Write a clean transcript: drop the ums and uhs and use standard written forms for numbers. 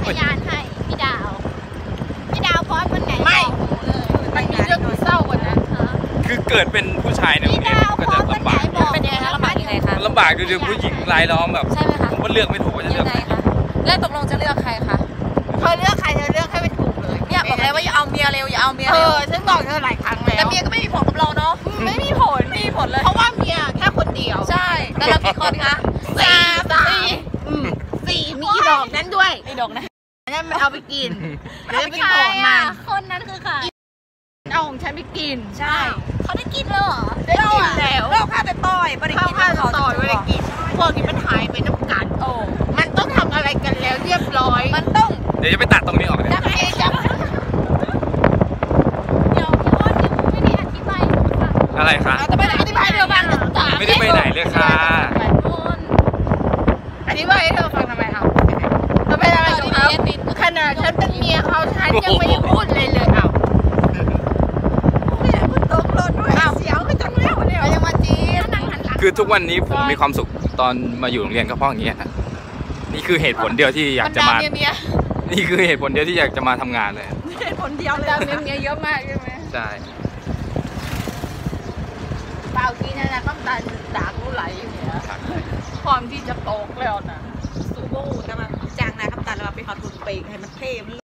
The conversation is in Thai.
พยานให้พี่ดาวพอดวันไหนไม่เลยมันมีเรื่องเศร้ากว่านั้นคือเกิดเป็นผู้ชายเนี่ยก็จะลำบากเป็นยังไงคะลำบากยังไงคะลำบากคือผู้หญิงรายล้อมแบบใช่ไหมคะผมก็เลือกไม่ถูกว่าจะเลือกใครคะแล้วตกลงจะเลือกใครคะเธอเลือกใครเธอเลือกให้เป็นถูกเลยเนี่ยบอกเลยว่าอย่าเอาเมียเร็วอย่าเอาเมียเร็วฉันบอกเธอหลายครั้งแล้วแต่เมียก็ไม่มีผลกับเราเนาะไม่มีผลเลยเพราะว่าเมียแค่คนเดียวใช่แล้วเรากี่คนคะสี่มีดอกนั้นด้วยมีดอกนะนั่นเอาไปกินเอาไปกินของมันคนนั้นคือใครเอาของฉันไปกินใช่เขาได้กินเลยเหรอได้กินแล้วเราฆ่าแต่ต่อยไม่ได้กินฆ่าแต่ต่อยไม่ได้กินพวกนี้มันหายไปน้ำกันมันต้องทำอะไรกันแล้วเรียบร้อยมันต้องเดี๋ยวจะไปตัดตรงนี้ออกเลยจะไปเดี๋ยวพี่อ้นไม่ได้อธิบายอะไรคะจะไปอธิบายเรื่องบ้านไม่ได้ไปไหนเลยค่ะอธิบายให้เธอฟังทำไมเอาจะเป็นอะไรกับเขาขนาดฉันเป็นเมียเขาฉันยังไม่ได้พูดเลยเอาตกรถด้วยเสียวก็จังแล้วเนี่ยยังมาจีนคือทุกวันนี้ผมมีความสุขตอนมาอยู่โรงเรียนก็เพราะอย่างเงี้ยนี่คือเหตุผลเดียวที่อยากจะมานี่คือเหตุผลเดียวที่อยากจะมาทำงานเลยเหตุผลเดียวเลยเมียเยอะมากใช่ไหมใช่เปล่ากินนะน้ำตาด่างรู้ไหลอย่างเงี้ยพร้อมที่จะตกแล้วนะสูบบูดนะมันจางนาคำตาลเราไปหอดหุ่นเปย์ให้มันเท่